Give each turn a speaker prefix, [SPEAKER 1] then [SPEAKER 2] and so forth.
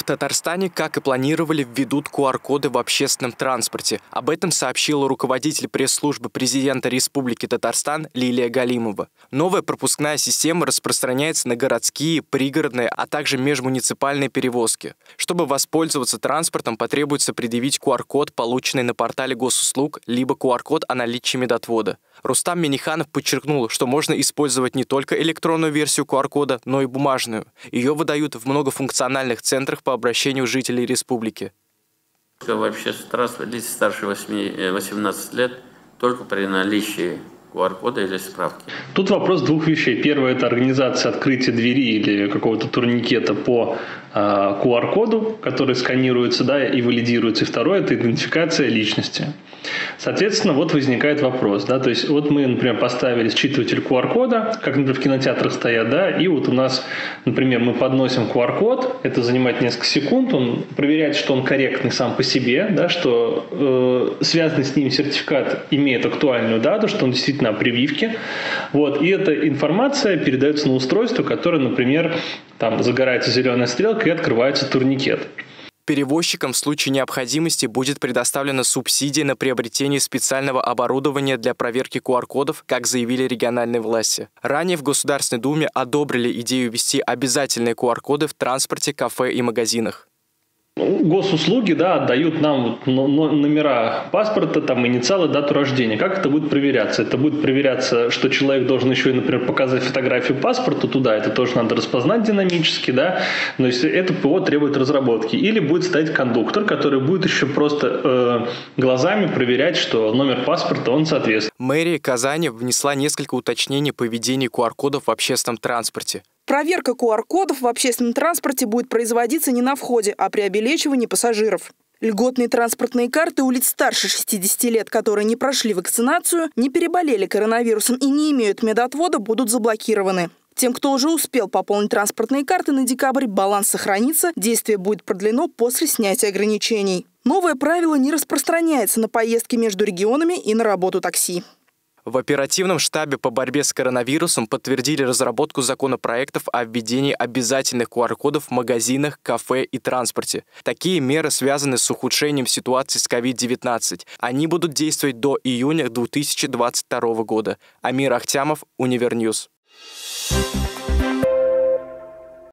[SPEAKER 1] Татарстане, как и планировали, введут QR-коды в общественном транспорте. Об этом сообщила руководитель пресс-службы президента Республики Татарстан Лилия Галимова. Новая пропускная система распространяется на городские, пригородные, а также межмуниципальные перевозки. Чтобы воспользоваться транспортом, потребуется предъявить QR-код, полученный на портале госуслуг, либо QR-код о наличии медотвода. Рустам Минниханов подчеркнул, что можно использовать не только электронную версию QR-кода, но и бумажную. Ее выдают в многофункциональных центрах по обращению жителей республики.
[SPEAKER 2] В общественном транспорте лица старше 18 лет только при наличии QR-кода или справки.
[SPEAKER 3] Тут вопрос двух вещей. Первое – это организация открытия двери или какого-то турникета по QR-коду, который сканируется, и валидируется. И второе – это идентификация личности. Соответственно, вот возникает вопрос. То есть вот мы, например, поставили считыватель QR-кода, как, например, в кинотеатрах стоят, и вот у нас, например, мы подносим QR-код, это занимает несколько секунд, он проверяет, что он корректный сам по себе, что связанный с ним сертификат имеет актуальную дату, что он действительно о прививке. И эта информация передается на устройство, которое, например, там загорается зеленая стрелка и открывается турникет.
[SPEAKER 1] Перевозчикам в случае необходимости будет предоставлена субсидия на приобретение специального оборудования для проверки QR-кодов, как заявили региональные власти. Ранее в Государственной Думе одобрили идею ввести обязательные QR-коды в транспорте, кафе и магазинах.
[SPEAKER 3] Госуслуги, отдают нам номера паспорта, инициалы, дату рождения. Как это будет проверяться? Это будет проверяться, что человек должен еще, например, показать фотографию паспорта туда, это тоже надо распознать динамически, но если это ПО требует разработки. Или будет стоять кондуктор, который будет еще просто глазами проверять, что номер паспорта, он соответствует.
[SPEAKER 1] Мэрия Казани внесла несколько уточнений по введению QR-кодов в общественном транспорте.
[SPEAKER 4] Проверка QR-кодов в общественном транспорте будет производиться не на входе, а при обелечивании пассажиров. Льготные транспортные карты у лиц старше 60 лет, которые не прошли вакцинацию, не переболели коронавирусом и не имеют медотвода, будут заблокированы. Тем, кто уже успел пополнить транспортные карты на декабрь, баланс сохранится, действие будет продлено после снятия ограничений. Новое правило не распространяется на поездки между регионами и на работу такси.
[SPEAKER 1] В оперативном штабе по борьбе с коронавирусом подтвердили разработку законопроектов о введении обязательных QR-кодов в магазинах, кафе и транспорте. Такие меры связаны с ухудшением ситуации с COVID-19. Они будут действовать до июня 2022 года. Амир Ахтямов, Универньюз.